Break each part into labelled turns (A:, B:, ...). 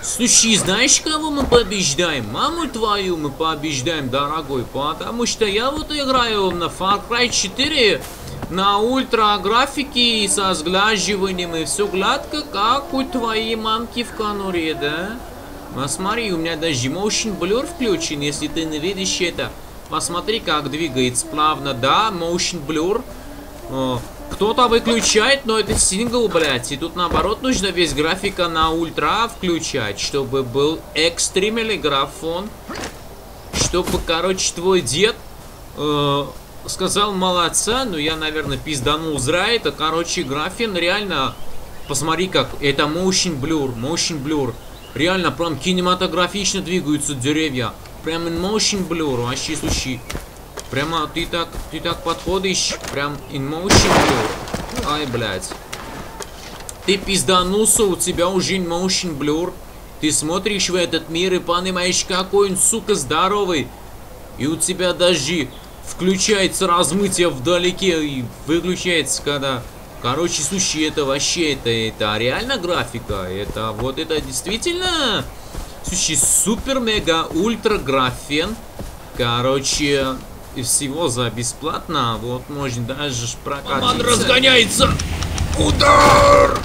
A: Слушай, знаешь, кого мы побеждаем? Маму твою мы побеждаем, дорогой, потому что я вот играю на Far Cry 4 на ультра графике и со сглаживанием, и все гладко, как у твоей мамки в конуре, да? Посмотри, у меня даже Motion Blur включен, если ты не видишь это. Посмотри, как двигается плавно, да, Motion Blur. Кто-то выключает, но это сингл, блядь. И тут наоборот нужно весь графика на ультра включать, чтобы был экстремальный графон. Чтобы, короче, твой дед сказал молодца. Ну, я, наверное, пизданул зря это. Короче, графин реально... Посмотри, как это Motion Blur. Реально, прям кинематографично двигаются деревья. Прям in Motion Blur. Вообще, слушай... Прямо ты так подходишь, прям in motion blur. Ай, блядь. Ты пизданулся, у тебя уже in motion blur. Ты смотришь в этот мир и понимаешь, какой он, сука, здоровый. И у тебя даже включается размытие вдалеке и выключается, когда... Короче, слушай, это вообще, это реально графика. Это вот это действительно... Слушай, супер-мега-ультра графен. Короче... И всего за бесплатно, вот можно даже прокатиться. Он разгоняется! Удар!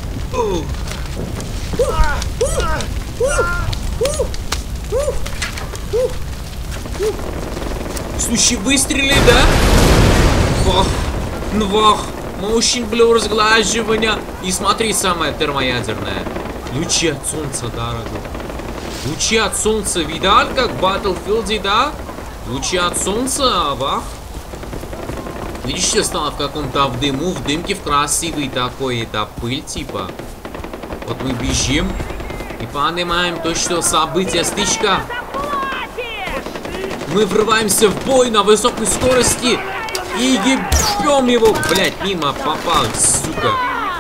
A: Слушай, выстрели, да? Вах! Motion Blur, сглаживание. И смотри, самое термоядерное. Лучи от солнца, дорогой. Лучи от солнца, видал, как в Battlefield, да? Лучи от солнца, вах. Видишь, что стало в каком-то в дыму, в дымке в красивый такой, это пыль типа. Вот мы бежим и понимаем то, что событие, стычка. Мы врываемся в бой на высокой скорости и ебем его. Блять, мимо попал, сука.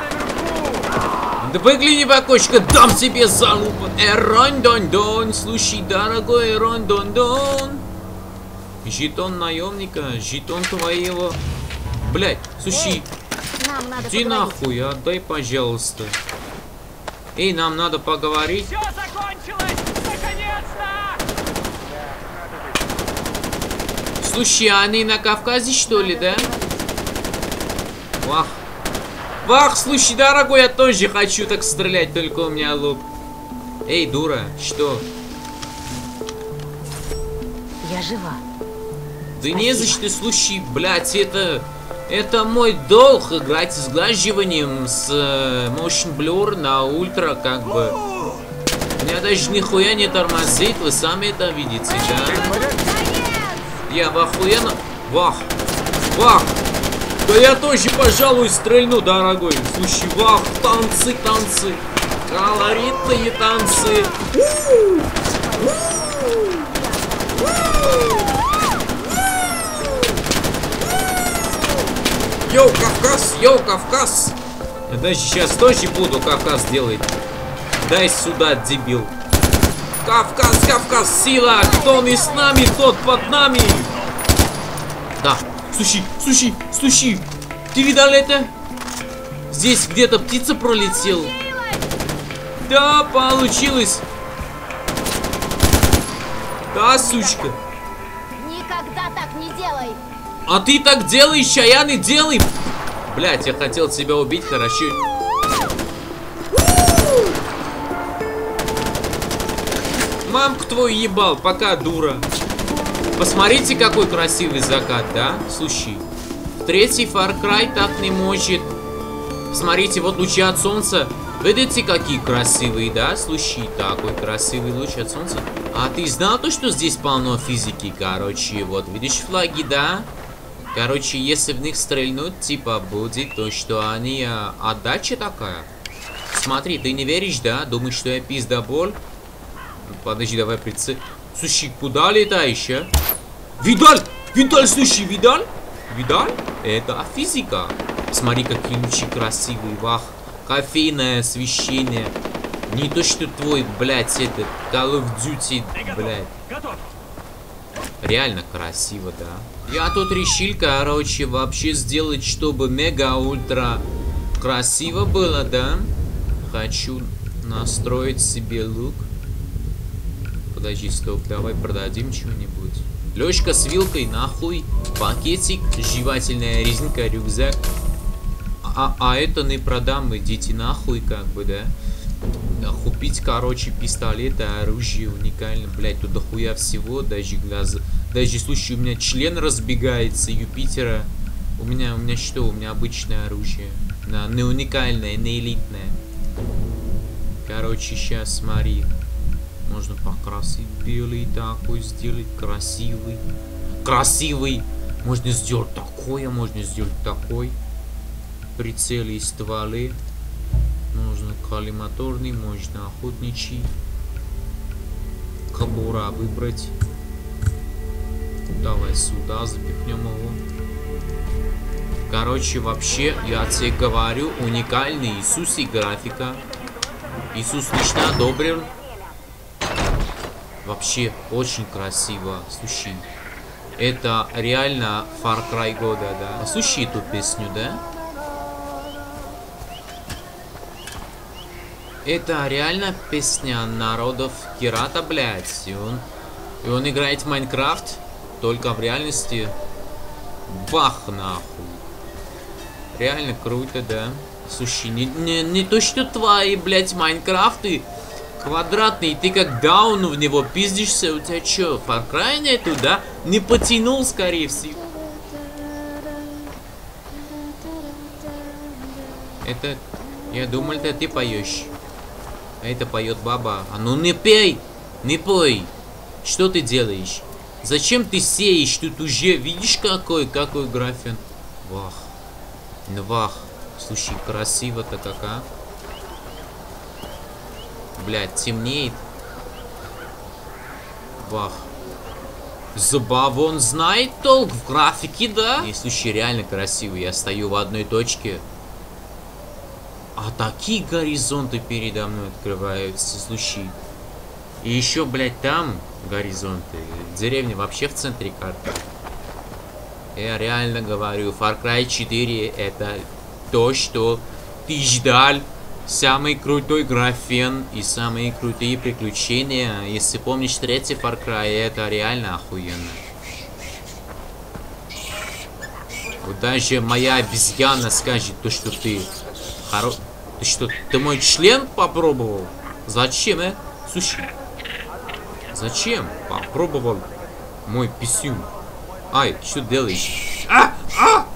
A: Да выгляни в окошко, дам тебе залупу. Эрон-дон-дон, слушай, дорогой Эрон-дон-дон. Жетон наемника, жетон твоего. Блять, слушай, иди нахуй, отдай, пожалуйста. Эй, нам надо поговорить.
B: Все закончилось, наконец-то!
A: Слушай, они на Кавказе, что ли, да? Вах, слушай, дорогой, я тоже хочу так стрелять, только у меня лук. Эй, дура, что?
C: Я жива.
A: Да не за что, слушай, блядь, это мой долг играть с сглаживанием, с Motion Blur на ультра, как бы. Меня даже нихуя не тормозит, вы сами это видите, да? Я в охуенно... Вах! Да я тоже, пожалуй, стрельну, дорогой. Слушай, вах, танцы. Колоритные танцы. Йоу, Кавказ! Я даже сейчас тоже буду Кавказ делать. Дай сюда, дебил. Кавказ, сила! Кто не с нами, тот под нами! Да, слушай! Ты видал это? Здесь где-то птица пролетела. Да, получилось! Да, сучка!
C: Никогда так не делай!
A: А ты так делаешь, а я не делай! Блять, я хотел тебя убить, хорошо. Мамку твою ебал, пока, дура. Посмотрите, какой красивый закат, да? Слушай, третий Far Cry так не может. Смотрите, вот лучи от солнца. Видите, какие красивые, да? Слушай, такой красивый луч от солнца. А ты знал то, что здесь полно физики, короче? Вот, видишь флаги, да? Короче, если в них стрельнуть, типа, будет то, что они... отдача такая. Смотри, ты не веришь, да? Думаешь, что я пиздобол? Подожди, давай прицел. Слушай, куда летаешь, а? Видал, слушай, видал? Это физика. Смотри, какие лучи красивые, вах. Кофейное освещение. Не то, что твой, блядь, это Call of Duty, блядь. Реально красиво, да. Я тут решил, короче, вообще сделать, чтобы мега-ультра красиво было, да. Хочу Настроить себе лук. Подожди, стоп, давай продадим что-нибудь. Лёшка с вилкой, нахуй. Пакетик, жевательная резинка, рюкзак. А это не продам, идите нахуй, как бы, да? Купить, короче, пистолеты, оружие уникально. Блять, тут дохуя всего, даже глаза. Даже, слушай, у меня член разбегается Юпитера. У меня что? У меня обычное оружие. Не уникальное, не элитное. Короче, сейчас смотри. Можно покрасить белый такой, сделать красивый. Красивый! Можно сделать такое, можно сделать такой. Прицелы и стволы. Можно коллиматорный, можно охотничий. Кобура выбрать. Давай сюда запихнем его. Короче, вообще, я тебе говорю, уникальный Иисус и графика. Иисус лично одобрен. Вообще, очень красиво. Слушай, это реально Far Cry года, да? Слушай эту песню, да? Это реально песня народов Кирата, блядь. И он играет в Майнкрафт, только в реальности. Бах, нахуй. Реально круто, да? Слушай, не то, что твои, блядь, Майнкрафты квадратные, ты как даун в него пиздишься, у тебя что, Far Cry нету, да? Не потянул, скорее всего. Это, я думал, это ты поешь. А это поет баба. А ну не пей, не пой. Что ты делаешь? Зачем ты сеешь? Тут уже видишь какой графин? Вах. Вах. Слушай, красиво-то как, а? Блядь, темнеет. Вах. Забава, он знает толк в графике, да? И, слушай, реально красивый. Я стою в одной точке. А такие горизонты передо мной открываются, слушай. И еще, блядь, там горизонты. Деревня вообще в центре карты. Я реально говорю, Far Cry 4 это то, что ты ждал. Самый крутой графен и самые крутые приключения. Если помнишь третий Far Cry, это реально охуенно. Вот даже моя обезьяна скажет то, что ты Ты что, ты мой член попробовал? Зачем, Слушай. Зачем? Попробовал мой писюн. Ай, что делаешь?